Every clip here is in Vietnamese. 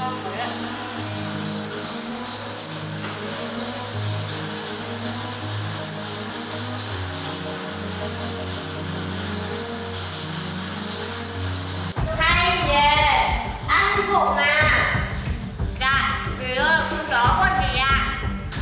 Hay về ăn vụng à? Dạ, dì ơi, con chó con gì ạ?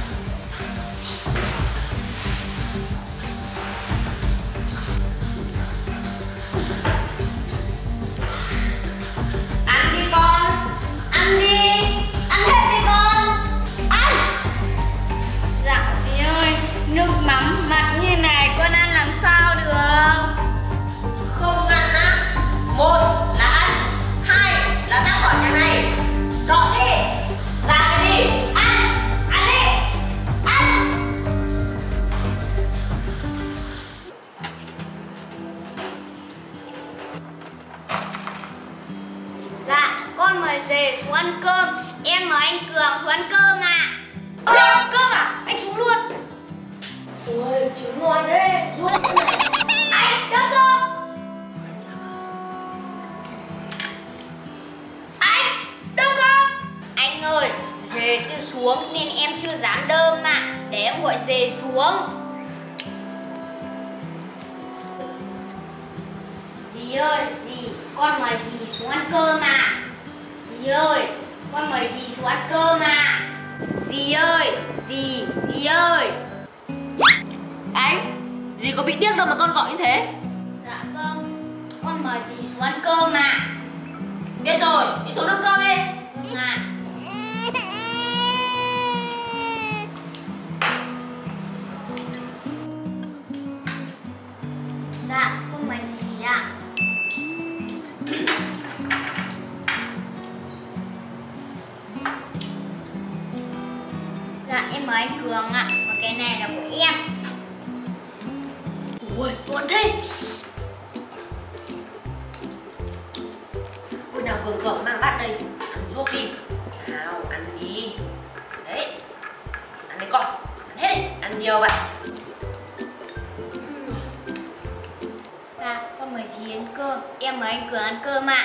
Ăn đi con, ăn đi, ăn hết đi con, ăn. Dạ dì ơi, nước mắm mặn như này con ăn làm sao được? Không ăn á, một là ăn, hai là ra khỏi nhà này. Chọn đi, ra cái gì? Ăn đi, ăn. Dạ, con mời dì xuống ăn cơm. Em mời anh Cường xuống ăn cơm ạ. Cơm à? Anh xuống luôn. Ôi, trứng ngon thế. Ruột này. Anh, đâm cơm. Anh, đâm cơm. Anh ơi, dì chưa xuống nên em chưa dám đơm ạ. Để em gọi dì xuống. Dì ơi, dì, con mời dì xuống ăn cơm ạ. Dì ơi, con mời dì xuống ăn cơm ạ. Dì ơi, dì ơi. Anh, dì có bị điếc đâu mà con gọi như thế. Dạ vâng, con mời dì xuống ăn cơm ạ. Biết rồi, đi xuống nấu cơm đi. Vâng ạ. Dạ, con mời dì ạ. Dạ, em mời anh Cường ạ. Còn cái này là của em. Ui, ngon thế. Hồi nào Cường Cường mang bát đây, ăn ruốc đi. Nào, ăn đi. Đấy, ăn đi con, ăn hết đi, ăn nhiều vậy. Dạ, con mời dì ăn cơm. Em mời anh Cường ăn cơm ạ.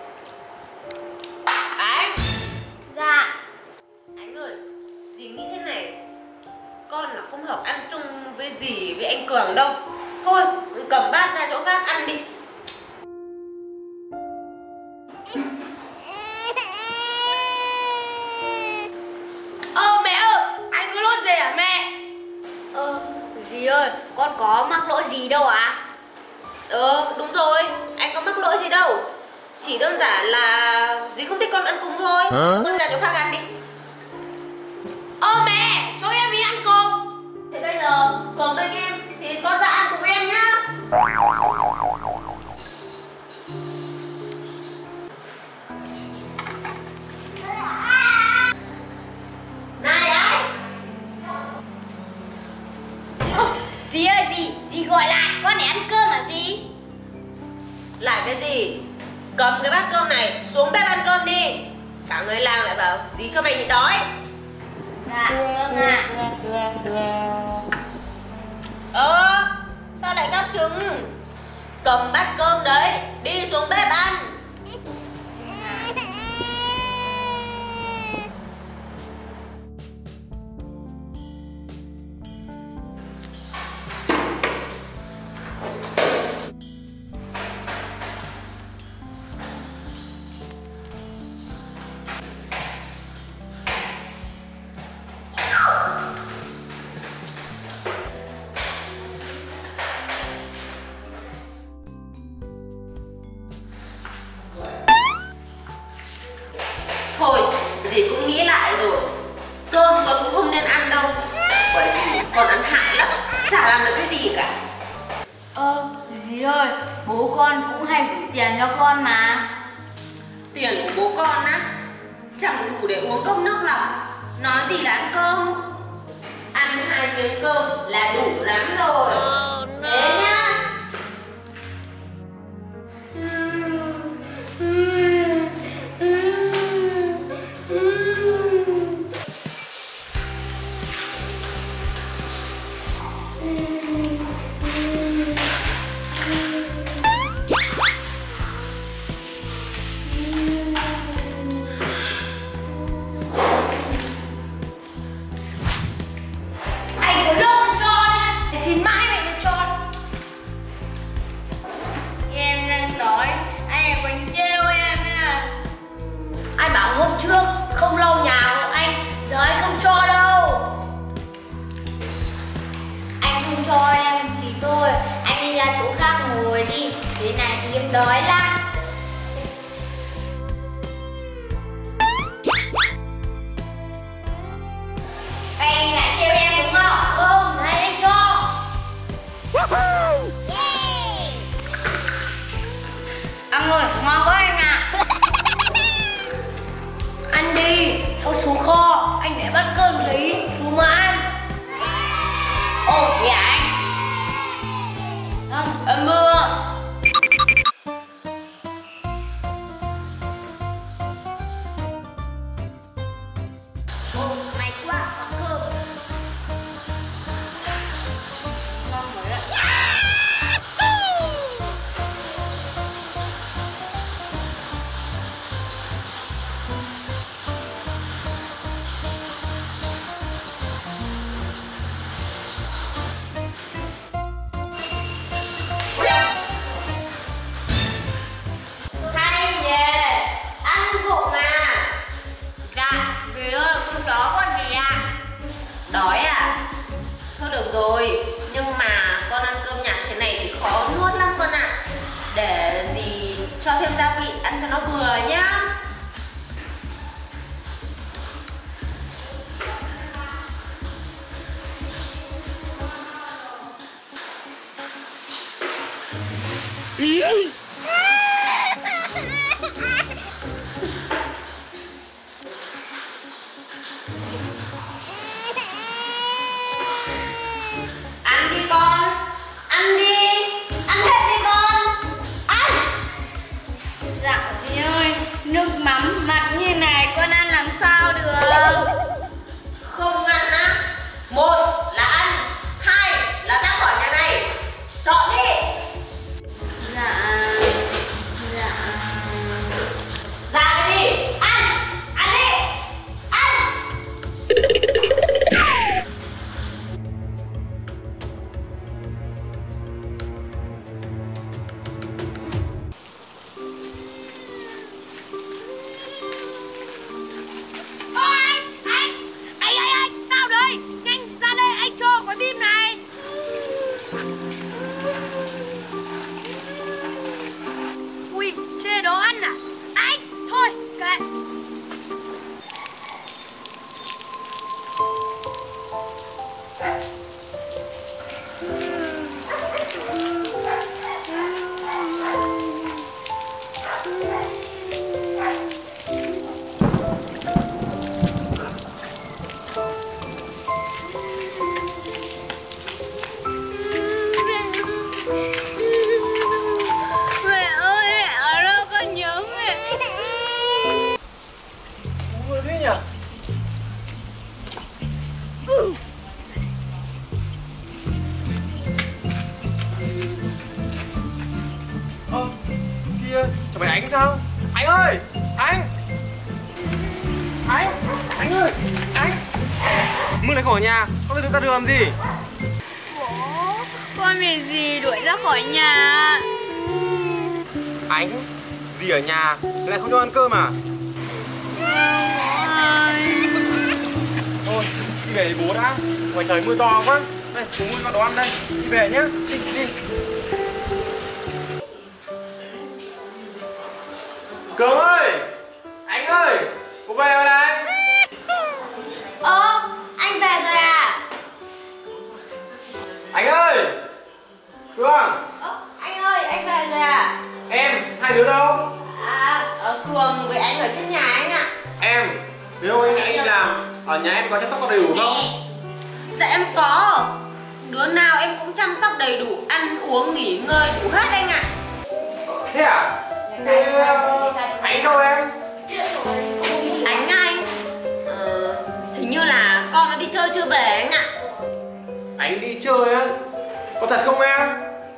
Anh, Dạ. anh ơi, dì nghĩ thế này, con là không hợp ăn chung với dì với anh Cường đâu. Thôi, cầm bát ra chỗ khác ăn đi. Mẹ ơi, anh có lỗi gì hả mẹ? Dì ơi, con có mắc lỗi gì đâu ạ? Đúng rồi, anh có mắc lỗi gì đâu. Chỉ đơn giản là dì không thích con ăn cùng thôi. Con ra chỗ khác ăn đi. Mẹ, cho em đi ăn cùng. Thế bây giờ Cường với anh em thì con ra ăn cùng em nhá. Này anh. Dì ơi, dì gọi lại, con để ăn cơm hả dì? Lại cái gì? Cầm cái bát cơm này xuống bếp ăn cơm đi. Cả người làng lại bảo dì cho mày nhịn đói. Dạ, vâng ạ. Sao lại gắp trứng? Cầm bát cơm đấy, đi xuống bếp ăn. Thôi, dì cũng nghĩ lại rồi. Cơm con cũng không nên ăn đâu. Bởi vì con ăn hại lắm, chả làm được cái gì cả. Dì ơi, bố con cũng hay gửi tiền cho con mà. Tiền của bố con á, chẳng đủ để uống cốc nước lọc. Nói gì là ăn cơm. Ăn 2 miếng cơm là đủ lắm rồi. Thế nhá. trước không lau nhà hộ anh, giờ anh không cho đâu. Anh không cho em thì thôi, anh đi ra chỗ khác ngồi đi, thế này thì em đói lắm. Anh lại trêu em đúng không? Không, này anh cho. Ăn rồi, ngon quá anh ạ. Ăn đi, sau xuống kho, anh để bát cơm gì, xuống mà ăn. Ồ, thế à anh? Em mưa. Ồ, may quá, có cơm. Ngon rồi ạ. Hay nhỉ, ăn vụng à? Dạ, dì ơi, con đó con gì ạ? Đói à? Thôi được rồi, nhưng mà con ăn cơm nhạt thế này thì khó nuốt lắm con ạ. Để dì cho thêm gia vị ăn cho nó vừa nhá. Ăn đi con, ăn đi, ăn hết đi con. Ăn! Dạ dì ơi, nước mắm mặn như này con ăn làm sao được? Không ăn á? Một là ăn, hai là ra khỏi nhà này. Chọn đi. Dạ... Dạ... Ra cái gì? Ăn, ăn đi, ăn. Anh, sao đấy? Nhanh ra đây, anh cho quả bim này. Ui, chê đồ ăn à? Anh, thôi, kệ. Mẹ ơi, ở đâu con nhớ mẹ. Vui thế nhỉ? Kia, chào mày Ánh sao? Anh ơi! Anh! Anh ơi! Anh! Mưa này khỏi nhà, con chúng ta được làm gì? Bố, con bị gì đuổi ra khỏi nhà? Ánh, dì ở nhà, lại không cho ăn cơm à? Thôi, đi về với bố đã. Ngoài trời mưa to quá. Đây, bố mua con đồ ăn đây. Đi về nhá. Đi, đi. Cường ơi! Anh ơi! Bố về rồi này! Anh về rồi à? Anh ơi! Cường! Anh ơi, anh về rồi à? Em, hai đứa đâu? Cường với anh ở trên nhà anh ạ. Em, nếu anh đi làm, ở nhà em có chăm sóc con đầy đủ không? Dạ em có. Đứa nào em cũng chăm sóc đầy đủ, ăn uống nghỉ ngơi đủ hết anh ạ. Thế à? Thế Ánh đâu em? Anh hình như là con nó đi chơi chưa về anh ạ. Ánh đi chơi á? Có thật không em?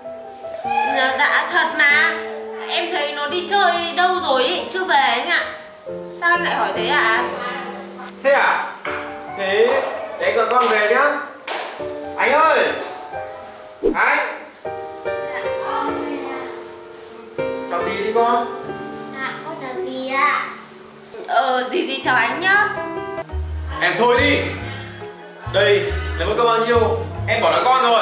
Dạ thật mà. Em thấy nó đi chơi đâu rồi ý, chưa về anh ạ. Sao anh lại hỏi thế ạ? Thế à? Thế để anh gọi con về nhá. Anh ơi! Anh! Chào gì đi con? Dạ, con chào gì ạ? Dì chào anh nhá. Em thôi đi. Đây là bữa cơm bao nhiêu, em bỏ đói con rồi.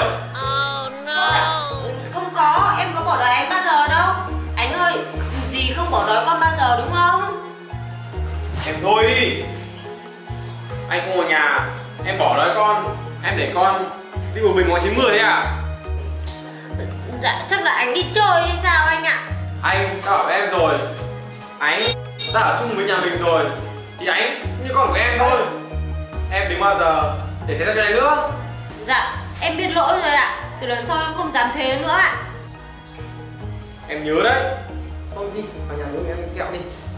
Không có, em có bỏ đói anh bao giờ đâu. Anh ơi, dì không bỏ đói con bao giờ đúng không? Em thôi đi. Anh không ở nhà, em bỏ đói con, em để con đi một mình ngoài 90 thế à? Dạ, chắc là anh đi chơi hay sao anh ạ? Anh đã bảo em rồi, anh đã ở chung với nhà mình rồi thì anh như con của em thôi. Em đừng bao giờ để xảy ra cái này nữa. Dạ, em biết lỗi rồi ạ. Từ lần sau em không dám thế nữa ạ. Em nhớ đấy. Thôi đi, vào nhà bố mẹ em kẹo đi.